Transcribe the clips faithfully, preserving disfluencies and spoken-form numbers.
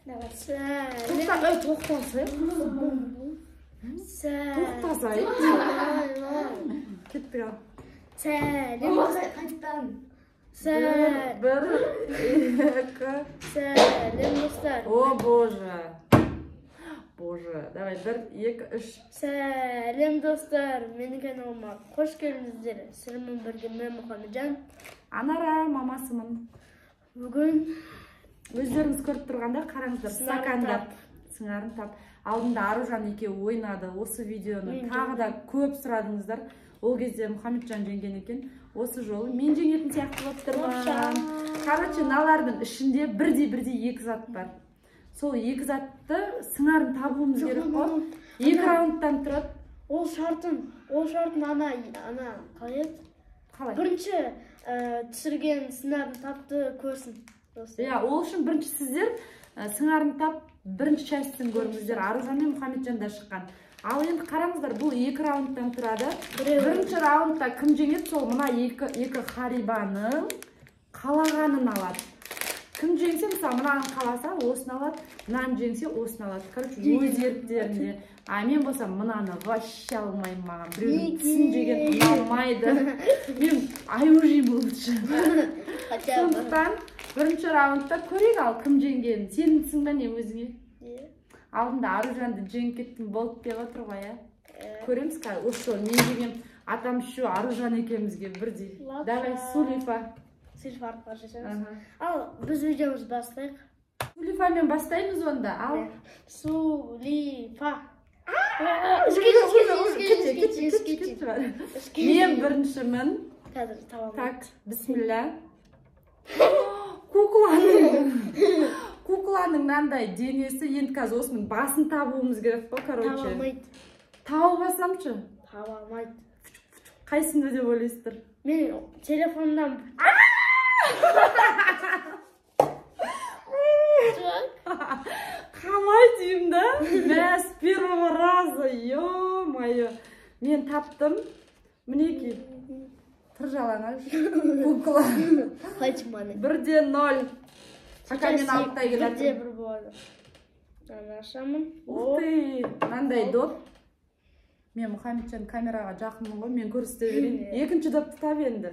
Тоқтағай тоқтасай. Тоқтасай. Кеттік ал. Сәлем достар. Қайттан. Бір, екі. Сәлем достар. О, боже. Боже. Давай, бір, екі, үш. Сәлем достар. Менің каналыма қош келдіңіздер. Сіздермен бірге мен Мұхамеджан. Анара мамасымын. Бүгін өздеріңіз көріп тұрғанда қараңыздар, стакандап, сыңарын тап. Алдында Аружан екеуі ойнады. Осы видеоны тағы да көп сұрадыңыздар. Ол кезде Мұхамеджан жеңген екен. Осы жолы мен жеңетін сияқты болып тұрмын. Короче, мыналардың ішінде бірдей-бірдей екі зат бар. Сол екі затты сыңарын табуымыз керек қой. Екі раундтан тұрады. Ол шартын, ол шартын ана, ана, қалай еді? Қалай? Бірінші түсірген сыңарын тапты көрсін. Иә, ол үшін бірінші сіздер сыңарын тап бірінші частьтін көріңіздер. Аружан мен Мұхамеджан да шыққан. Ал енді қараңыздар, бұл екі раундтан тұрады. Бірінші раундта кім жеңеді, сол мына екі, екі Харибаның қалағанын алады. Кім жеңсе, мысалы, мынаны қаласа, осын алады, мынаны жеңсе, осын алады. Короче, өз еріктерінде. А мен болсам, мынаны вообще алмаймын маған. Біреудің тісін жеген ұнамайды. Мен аю жеймін болушы. Сондықтан, бірінші раундта көрейік ал, кім жеңгенін. Сенің тісің ба не өзіңе? Алдында Аружанды жеңіп кеттім болып деп отыр ғой, ә? Көреміз қа, осы жол мен деген атам үшеу Аружан екеумізге бірдей. Давай, Сулифа. Сулифа арқылы жасаймыз. Ал, біз видеомыз бастайық. Сулифамен бастаймыз онда, ал? Сулифа. Мен біріншімін. Қазір табамын. Так, бісміллә. Кукланың. Кукланың мынандай денесі, енді қазір осының басын табуымыз керек қой, короче. Табамайды. Тауып алсамшы? Табамайды. Қайсында деп ойлайсыздар? Мен телефондан. Қалай деймін да? Мә, с первого раза, ё-моё. Мен таптым. Мінеки. Тұр жалаңаш. Кукла. Қайтыманы. Бірде ноль. Пока мен алттай келатым. Бірде бір болады. Аны ашамын. Ух ты, мынандай доп. Мен Мұхамеджан камераға жақынмын ғой, мен көрсете берейін. Екінші допты тап енді.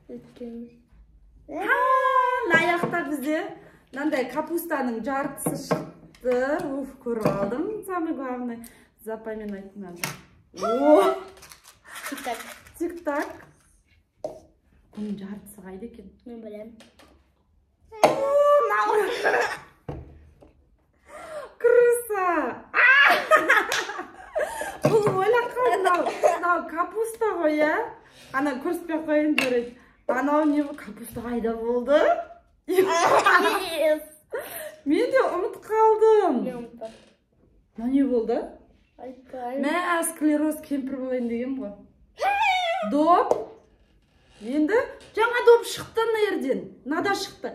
Аяқта бізде мынандай капустаның жартысы шықты. Уф, көріп алдым. Самый главный. Запоминать надо. О! Тик-так. Тик-так. Бұның жартысы қайда екен? Мен білем. Крыса! Бұл ойлап қалды, мынау капуста ғой, ә? Ана көрсетпей қойын көрейді. Анау не капуста қайда болды? Мен де ұмыт қалдым. Мен ұмытпадым. Не болды? Айтпайым. Мә, склероз кемпір болайын деген ғой. Доп. Енді жаңа доп шықты нерден. Нада шықты.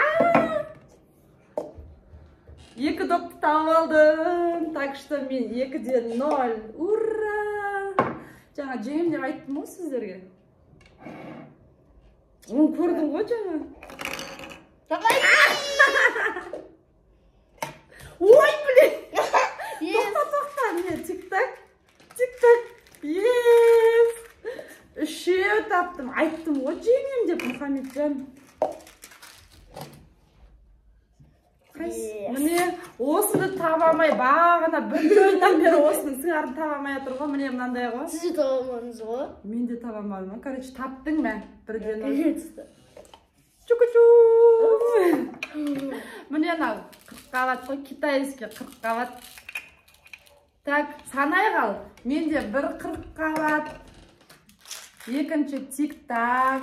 Екі допты тауып алдым. Так что мен екіден ноль. Ура! Жаңа жеңем деп айттым ғой сіздерге. Оны көрдің ғой жаңа. Ой, блин! Тоқта, тоқта. Не, тик-так. Тик-так. Ес! Үшеу таптым. Айттым ғой жеңем деп Мұхамеджан. Міне, осыны табамай, бағана бірінші ойыннан бері осының сыңарын табамай отыр ғой, міне мынандай ғой. Сіз де табамадыңыз ғой? Мен де табамадым. Короче, таптың мә? Бірден ой. Чуку-чу! Міне анау қырық қабат қой, китайский қырық қабат. Так, санай қал. Менде бір қырық қабат. Екінші тик-так.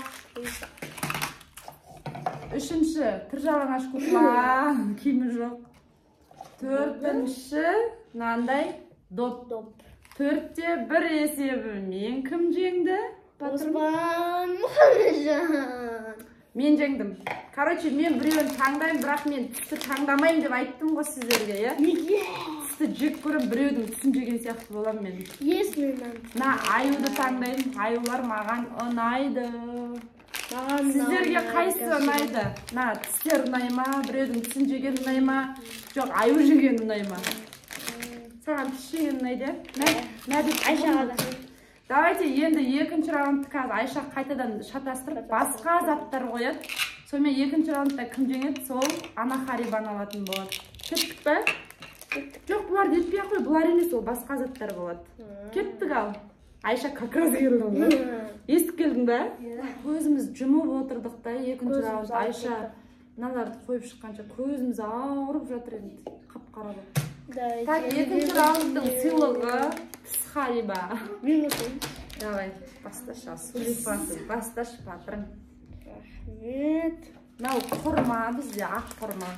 Үшінші тыр жалаңаш кукла, киімі жоқ. Төртінші мынандай доп. Төртте бір есебімен кім жеңді? Осман Мұхамеджан. Мен жеңдім. Короче, мен біреуін таңдаймын, бірақ мен тісті таңдамайым деп айттым ғой сіздерге, е? Неге? Тісті жек көрім, біреудің тісін жеген сияқты болам мен. Ес менен. На аюды таңдаймын, аюлар маған ұнайды. Сіздерге қайсы ұнайды? На, тістер ұнай ма, біреудің тісін жеген ұнай ма, жоқ, аю жеген ұнай ма? Саған тіс жеген ұнайды? Айшаға да. Давайте енді екінші раундты қазір Айша қайтадан шатастырып, басқа заттар қояды. Сонымен екінші раундта кім жеңеді, сол ана Харибаны алатын болады. Кеттік пе? Жоқ, бұлар детпей қой, бұлар емес, ол басқа заттар болады. Кеттік ал. Айша как раз келдің бе? Естіп келдің бе? Көзіміз жұмып отырдық та, екінші раунд. Айша мыналарды қойып шыққанша көзіміз ауырып жатыр енді. Қап-қара болып. Так, екінші раундтың сыйлығы тіс Хариба. Мен өтейін. Давай, басташ, сөйлеспасың, басташ патрон. Рахмет. Мынау құрма, бізде ақ құрма.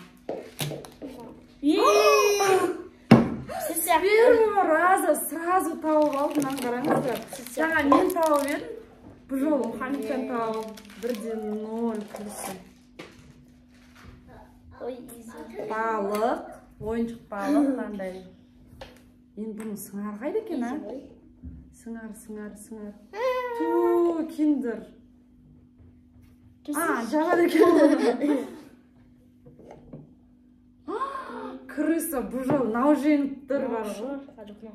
С первого раза сразу тауып алдым, қараңыздар. Жаңа мен тауып едім, бұл жолы Мұхамеджан тауып бірде ноль күрсін. Балық, ойыншық балық қандай. Енді бұның сыңар қайда екен, а? Сыңар, сыңар, сыңар. Ту, киндер. А, жағады екен. Крыса, бұл жол, нау жеңіп тұр бар ғой.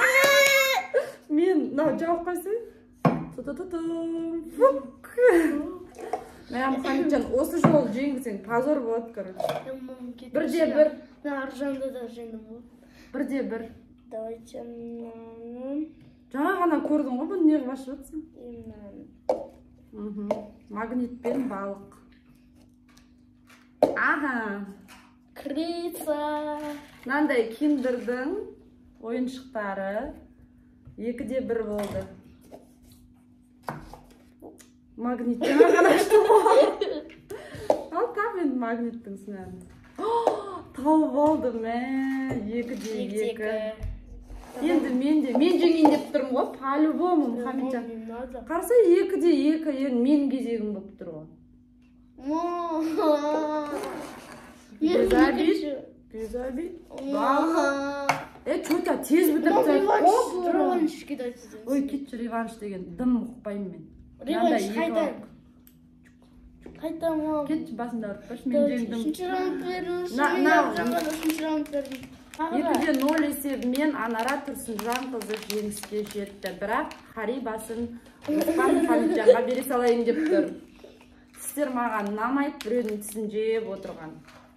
Мен, нау жауып қайсы? Ту-ту-ту-тум. Фук. Мә, Мұхамеджан, осы жол жеңгісең, позор болады, короче. Бірде бір. Аржанды да жеңдім ғой. Бірде бір. Давайте. Жаңа ғана көрдің ғой, бұны неғып ашып өтсің? Магнит пен балық. Аха. Крица. Мынандай киндердің ойыншықтары екіде бір болды. Магнит жаңа ғана ашты ғой. Ал тап енді магниттің сынағын. Тауып алды мә, екіде екі. Енді мен де, мен жеңейін деп тұрмын ғой, по-любому Мұхамеджан. Қарса екіде екі, енді менің кезегім болып тұр ғой. Без обид, без обид. Е, что-то тез бітірді. Реванш кидать. Ой, кетші реванш деген, дым ұқпаймын мен. Реванш қайдан? Қайдан ол? Кетші басында ұртпаш, мен жеңдім. Үшінші раунд беріңіз. Үшінші раунд беріңіз. Екіде ноль есебімен Анара Тұрсынжанқызы жеңіске жетті. Бірақ Харибасын Оспан Мұхамеджанға бере салайын деп тұр. Сіздер маған ұнамайды, біреудің тісін жеп отырған.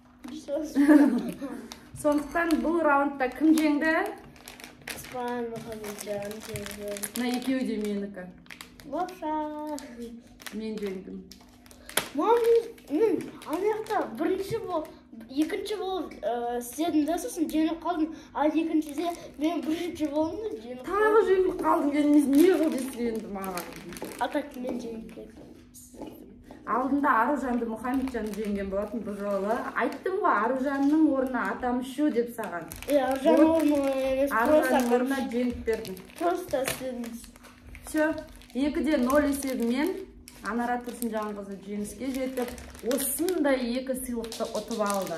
Сондықтан бұл раундта кім жеңді? Оспан Мұхамеджан жеңді. Мына екеуі де менікі. Вапша. Мен жеңдім. Мен аяқта бірінші бол, екінші бол сіздердің да сосын жеңіп қалдым. Ал екіншіде мен бірінші болдым да жеңіп қалдым. Тағы жеңіп қалдым, не қыл десе енді маған. Атак мен жеңіп кеттім. Алдында Аружанды Мұхамеджан жеңген болатын бұл жолы. Айттым ғой, Аружанның орнына атамышу деп саған. Е, Аружанның орнына емес, Аружанның орнына жеңіп бердім. Просто істедіңіз. Все, екіде ноль есебімен Анара Тұрсынжанқызы жеңіске жетіп, осындай екі сыйлықты ұтып алды.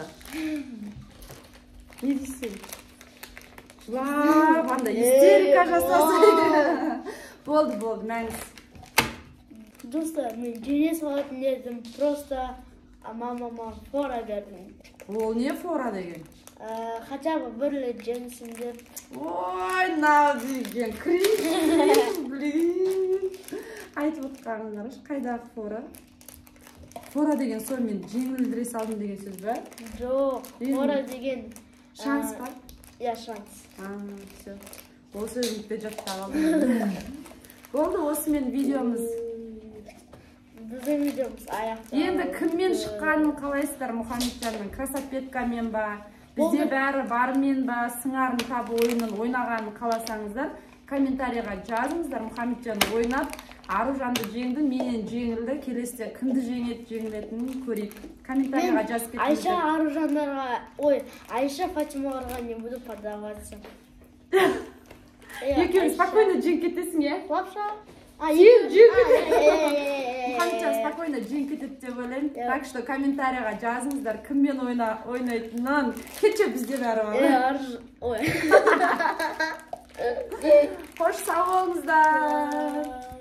Не дейсің? Жылап, анда истерика жасасайды. Болды, болды, мәңіз. Достар, мен жеңе салатын едім, просто мамама фора бердім. Ол не фора деген? Хотя бы бір рет жеңсін деп. Ой, нау деген, криш, блин. Айтып отқаныңдар, қайдағы фора? Фора деген сол мен жеңілдіре салдым деген сөз бе? Жоқ, фора деген... Шанс ба? Я шанс. А, все. Ол сөзімді жаттап алдым. Болды, осымен видеомыз. Біздің видеомыз аяқта. Енді кіммен шыққанын қалайсыздар? Мұхамеджанның красопеткамен ба? Бізде бәрі бармен ба? Сыңарын табы ойынын ойнағанын қаласаңыздар, комментарийға жазыңыздар. Мұхамеджан ойнап, Аружанды жеңді, менен жеңілді. Келесіде кімді жеңеді, жеңілетінін көрейік. Комментарийға жазып кетіңіздер. Айша Аружандарға, ой, Айша Фатималарға не буду продаваться. Екеуің спокойно жеңіп кетесің, е? Лапша? Сен жеңіп кетесің. Мұхамеджан спокойно жеңіп кетеді деп ойлаймын. Так что комментарийға жазыңыздар, кіммен ойнайтынын. Кетші бізде бәрі бар. Ой. Қош сау болыңыздар.